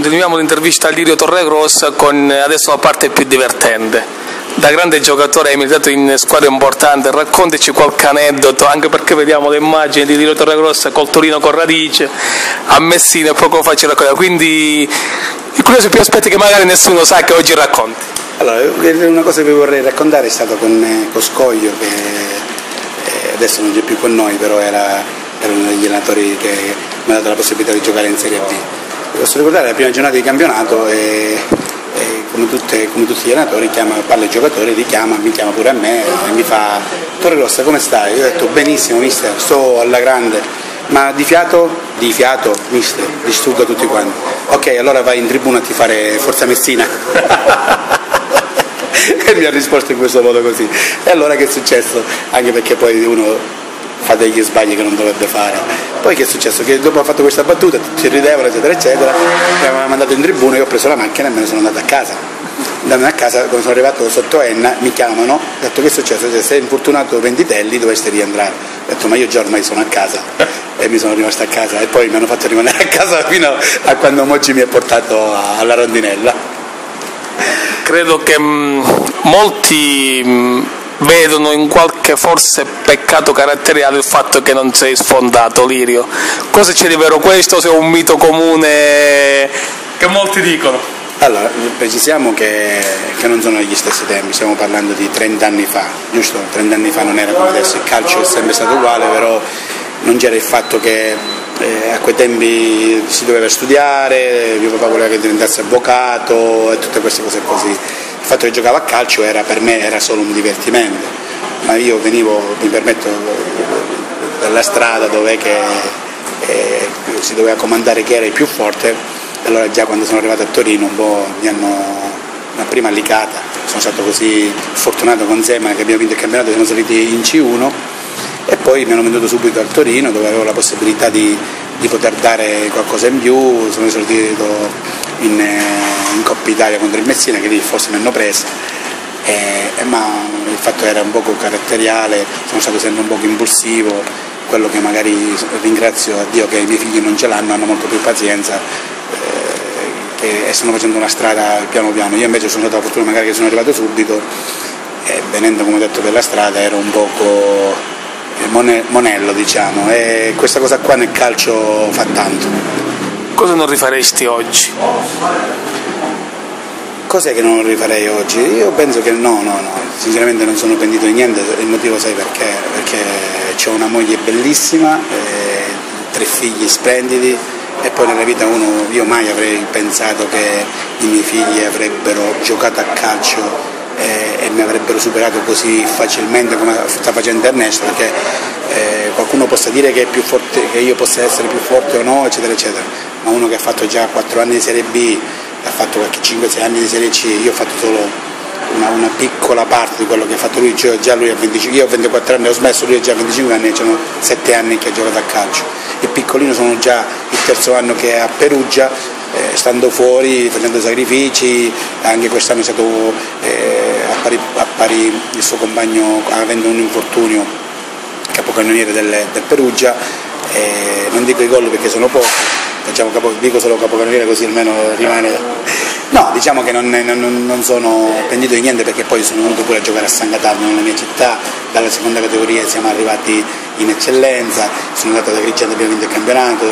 Continuiamo l'intervista a Lirio Torregrossa con adesso la parte più divertente. Da grande giocatore hai militato in squadre importanti, raccontaci qualche aneddoto, anche perché vediamo le immagini di Lirio Torregrossa col Torino con Radice, a Messina e poco fa ci racconta, quindi il curioso più aspetti che magari nessuno sa che oggi racconti. Allora, una cosa che vi vorrei raccontare è stato con Scoglio, che adesso non è più con noi, però era uno degli allenatori che mi ha dato la possibilità di giocare in Serie B. Vi posso ricordare la prima giornata di campionato e come tutti gli allenatori parla ai giocatori, mi chiama pure a me e mi fa: Torregrossa, come stai? Io ho detto: benissimo mister, sto alla grande. Ma di fiato? Di fiato, mister, distruggo tutti quanti. Ok, allora vai in tribuna a tifare Forza Messina. E mi ha risposto in questo modo così. E allora che è successo? Anche perché poi uno fa degli sbagli che non dovrebbe fare. Poi che è successo? Che dopo ha fatto questa battuta, tutti ridevano, eccetera, eccetera, mi avevano mandato in tribuna, io ho preso la macchina e me ne sono andato a casa. Andando a casa, quando sono arrivato sotto Enna, mi chiamano, ho detto: che è successo? Se sei infortunato Venditelli dovresti rientrare. Ho detto: ma io già ormai sono a casa. E mi sono rimasto a casa e poi mi hanno fatto rimanere a casa fino a quando Moggi mi ha portato alla rondinella. Credo che molti vedono in qualche forse peccato caratteriale il fatto che non sei sfondato, Lirio. Cosa c'è di vero questo, se è un mito comune che molti dicono? Allora, precisiamo che non sono gli stessi tempi, stiamo parlando di 30 anni fa, giusto? 30 anni fa non era come adesso, il calcio è sempre stato uguale, però non c'era il fatto che a quei tempi si doveva studiare, mio papà voleva che diventassi avvocato e tutte queste cose così. Il fatto che giocavo a calcio per me era solo un divertimento, ma io venivo, mi permetto, dalla strada dove si doveva comandare chi era il più forte, e allora già quando sono arrivato a Torino un po' mi hanno una prima licata, sono stato così fortunato con Zeman che abbiamo vinto il campionato, siamo saliti in C1 e poi mi hanno venduto subito al Torino dove avevo la possibilità di poter dare qualcosa in più, sono esordito in Coppa Italia contro il Messina che lì forse mi hanno preso, ma il fatto era un poco caratteriale, sono stato sempre un poco impulsivo, quello che magari ringrazio a Dio che i miei figli non ce l'hanno, hanno molto più pazienza e stanno facendo una strada piano piano. Io invece sono stato fortunato magari che sono arrivato subito e venendo, come ho detto, per la strada ero un poco monello, diciamo, e questa cosa qua nel calcio fa tanto. Cosa non rifaresti oggi? Cos'è che non rifarei oggi? Io penso che no, sinceramente non sono pentito di niente, il motivo sai perché? Perché ho una moglie bellissima, 3 figli splendidi e poi nella vita io mai avrei pensato che i miei figli avrebbero giocato a calcio e mi avrebbero superato così facilmente come sta facendo Ernesto, perché qualcuno possa dire che è più forte, che io possa essere più forte o no, eccetera eccetera, ma uno che ha fatto già 4 anni di Serie B, ha fatto qualche 5-6 anni di Serie C, io ho fatto solo una piccola parte di quello che ha fatto lui, cioè già lui ha 25, io ho 24 anni, ho smesso, lui ha già 25 anni e sono 7 anni che ha giocato a calcio. Il piccolino sono già il 3° anno che è a Perugia, stando fuori, facendo sacrifici, anche quest'anno è stato a pari il suo compagno avendo un infortunio, capocannoniere del Perugia, non dico i gol perché sono pochi, dico solo capocannoniere così almeno rimane. No, diciamo che non sono pentito di niente perché poi sono venuto pure a giocare a San Cataldo nella mia città, dalla seconda categoria siamo arrivati in eccellenza, sono andato ad Agrigento, abbiamo vinto il campionato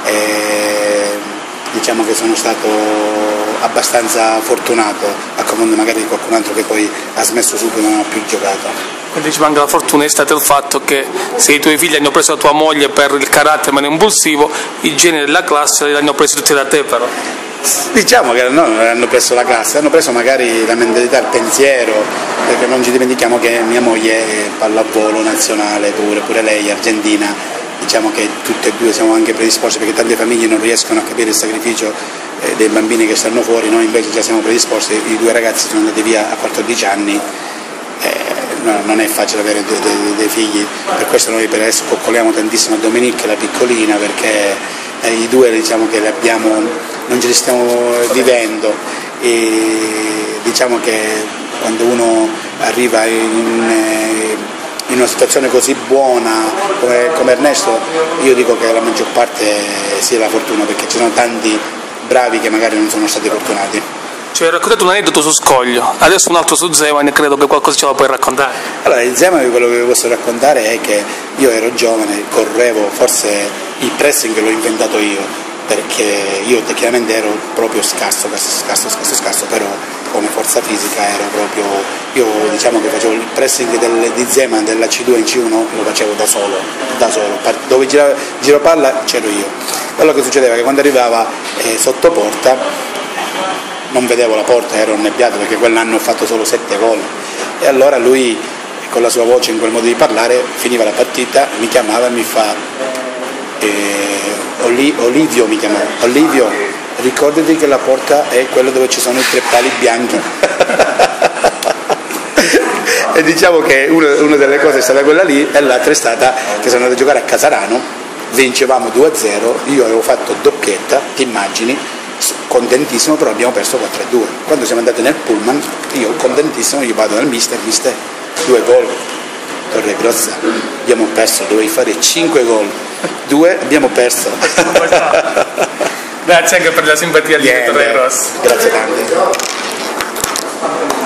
diciamo che sono stato abbastanza fortunato a confronto magari di qualcun altro che poi ha smesso subito e non ha più giocato. Quindi ci manca la fortuna è stato il fatto che se i tuoi figli hanno preso tua moglie per il carattere meno impulsivo, i geni della classe li hanno presi tutti da te però. Diciamo che non hanno preso la classe, hanno preso magari la mentalità, il pensiero, perché non ci dimentichiamo che mia moglie è pallavolo nazionale pure lei, argentina, diciamo che tutte e due siamo anche predisposti perché tante famiglie non riescono a capire il sacrificio dei bambini che stanno fuori, noi invece già siamo predisposti, i 2 ragazzi sono andati via a 14 anni, non è facile avere dei figli, per questo noi per adesso coccoliamo tantissimo a Dominique, la piccolina, perché i 2 diciamo che non ce li stiamo vivendo e diciamo che quando uno arriva in una situazione così buona come Ernesto, io dico che la maggior parte sia la fortuna, perché ci sono tanti bravi che magari non sono stati fortunati. Cioè, hai raccontato un aneddoto su Scoglio, adesso un altro su Zeman, credo che qualcosa ce la puoi raccontare. Allora, il Zeman, quello che vi posso raccontare è che io ero giovane, correvo, forse il pressing l'ho inventato io, perché io tecnicamente ero proprio scarso, però come forza fisica ero proprio, io diciamo che facevo il pressing di Zeman della C2 in C1 lo facevo da solo, dove giro palla c'ero io. Quello che succedeva è che quando arrivava sotto porta non vedevo la porta, ero annebbiato perché quell'anno ho fatto solo 7 gol e allora lui con la sua voce, in quel modo di parlare, finiva la partita, mi chiamava e mi fa Olivio, mi chiamava, Olivio, ricordati che la porta è quella dove ci sono i 3 pali bianchi. E diciamo che una delle cose è stata quella lì e l'altra è stata che sono andato a giocare a Casarano, vincevamo 2-0, io avevo fatto doppietta, ti immagini, contentissimo, però abbiamo perso 4-2. Quando siamo andati nel pullman, io contentissimo, gli vado dal mister, 2 gol, Torregrossa, abbiamo perso, dovevi fare 5 gol, 2 abbiamo perso. Grazie anche per la simpatia di Torregrossa. Grazie tante.